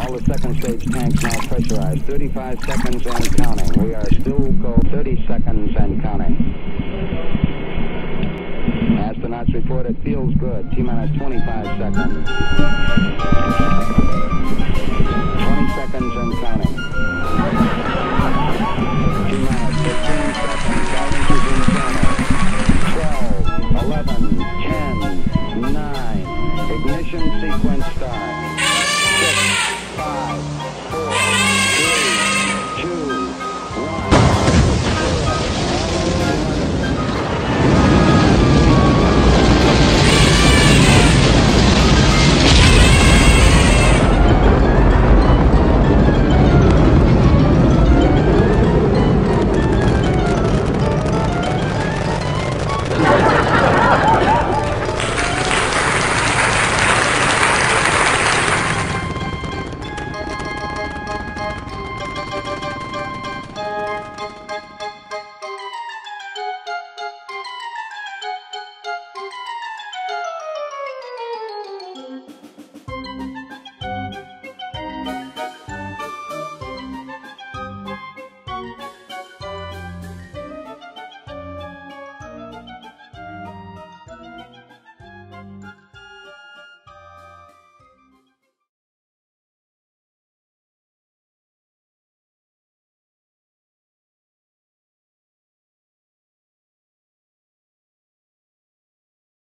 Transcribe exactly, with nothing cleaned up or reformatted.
All the second stage tanks now pressurized. thirty-five seconds and counting. We are still go thirty seconds and counting. Astronauts report it feels good. T-minus twenty-five seconds.